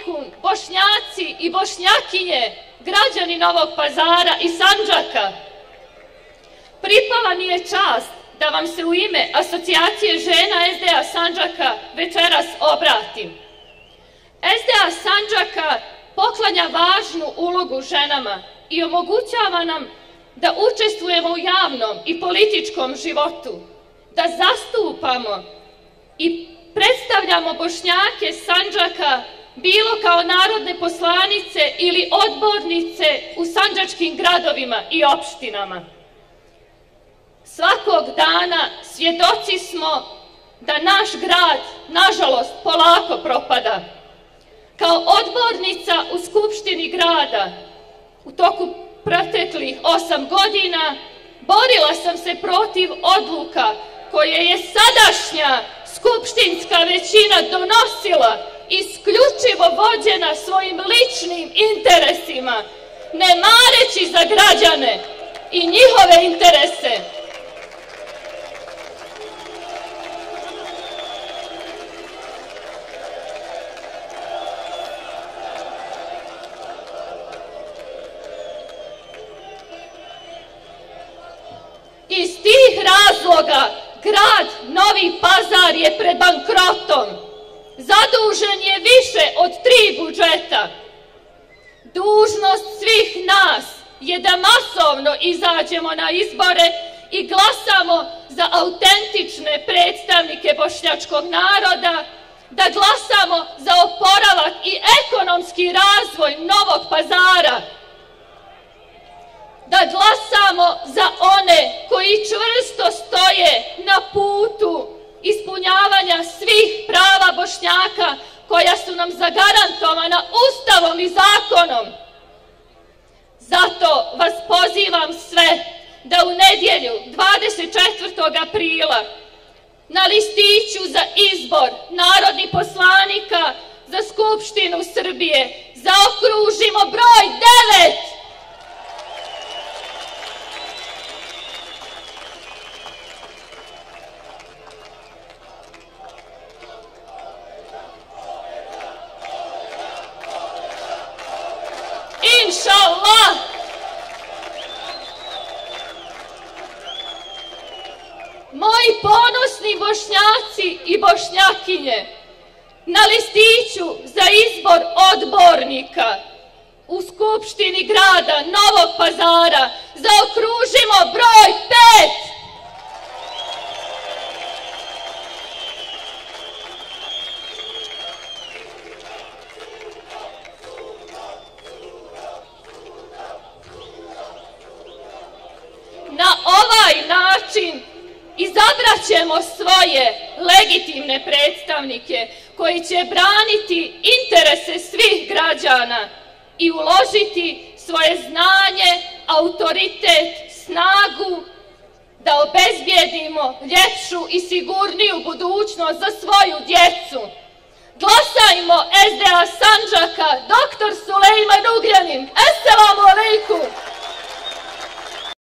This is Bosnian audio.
alejkum, Bošnjaci i Bošnjakinje, građani Novog Pazara i Sandžaka. Pripala mi je čast da vam se u ime Asocijacije žena SDA Sandžaka večeras obratim. SDA Sandžaka poklanja važnu ulogu ženama i omogućava nam da učestvujemo u javnom i političkom životu, da zastupamo i predstavljamo Bošnjake Sandžaka bilo kao narodne poslanice ili odbornice u sandžačkim gradovima i opštinama. Svakog dana svjedoci smo da naš grad, nažalost, polako propada. Kao odbornica u Skupštini grada u toku proteklih 8 godina borila sam se protiv odluka koje je sadašnja skupštinska većina donosila isključivo vođena svojim ličnim interesima, ne mareći za građane i njihove interese. Iz tih razloga grad Novi Pazar je pred bankrotom. Zadužen je više od 3 budžeta. Dužnost svih nas je da masovno izađemo na izbore i glasamo za autentične predstavnike bošnjačkog naroda, da glasamo za oporavak i ekonomski razvoj Novog Pazara, da glasamo za one koji čvrsto stoje na putu ispunjavanja svih prava Bošnjaka koja su nam zagarantovana Ustavom i zakonom. Zato vas pozivam sve da u nedjelju 24. aprila na listiću za izbor narodnih poslanika za Skupštinu Srbije zaokružimo broj 9. Inšallah! Moji ponosni Bošnjaci i Bošnjakinje, na listiću za izbor odbornika u Skupštini grada Novog Pazara zaokružimo broj 5. Na ovaj način izabrat ćemo svoje legitimne predstavnike koji će braniti interese svih građana i uložiti svoje znanje, autoritet, snagu da obezbijedimo ljepšu i sigurniju budućnost za svoju djecu. Glasajmo SDA Sandžaka, dr. Sulejman Ugljanin. Esselamu alejkum!